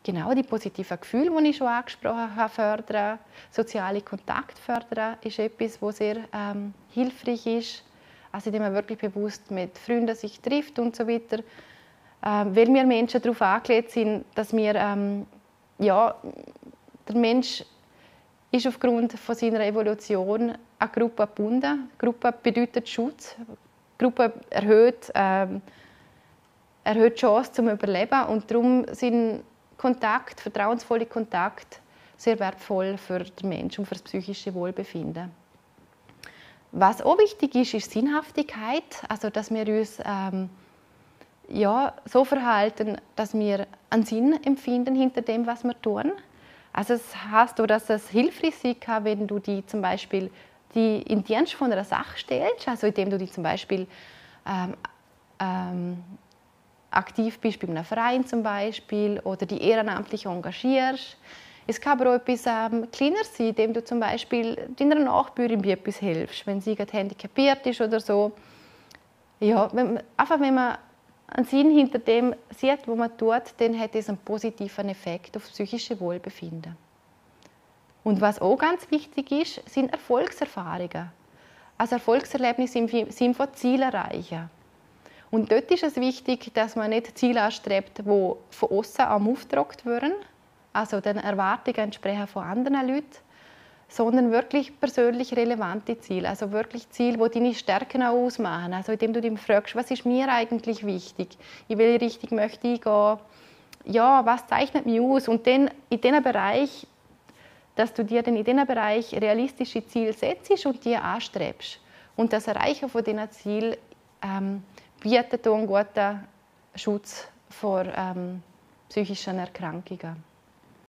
genau die positiven Gefühle, die ich schon angesprochen habe, fördern. Soziale Kontakte fördern ist etwas, was sehr hilfreich ist. Also indem man wirklich bewusst mit Freunden sich trifft und so weiter. Weil wir Menschen darauf angelegt sind, dass wir, der Mensch ist aufgrund von seiner Evolution an Gruppe gebunden. Gruppe bedeutet Schutz. Gruppe erhöht die Chance zum Überleben und darum sind vertrauensvolle Kontakte sehr wertvoll für den Menschen und für das psychische Wohlbefinden. Was auch wichtig ist, ist Sinnhaftigkeit, also dass wir uns so verhalten, dass wir einen Sinn empfinden hinter dem, was wir tun. Also es heißt auch, dass es hilfreich sein kann, wenn du die zum Beispiel in den Dienst von einer Sache stellst, also indem du dich zum Beispiel aktiv bist bei einem Verein zum Beispiel oder die ehrenamtlich engagierst. Es kann aber auch etwas kleiner sein, indem du zum Beispiel deiner Nachbarin bei etwas hilfst, wenn sie gerade handicapiert ist oder so. Ja, wenn man einen Sinn hinter dem sieht, was man tut, dann hat es einen positiven Effekt auf das psychische Wohlbefinden. Und was auch ganz wichtig ist, sind Erfolgserfahrungen. Also Erfolgserlebnisse im Sinne von Ziel erreichen. Und dort ist es wichtig, dass man nicht Ziele anstrebt, die von außen aufgedrückt werden, also den Erwartungen entsprechen von anderen Leuten, sondern wirklich persönlich relevante Ziele, also wirklich Ziele, die deine Stärken auch ausmachen. Also indem du dich fragst, was ist mir eigentlich wichtig, in welche Richtung möchte ich gehen, ja, was zeichnet mich aus und dann in diesem Bereich, dass du dir dann in diesem Bereich realistische Ziele setzt und die anstrebst. Und das Erreichen von diesen Zielen bietet einen guten Schutz vor psychischen Erkrankungen.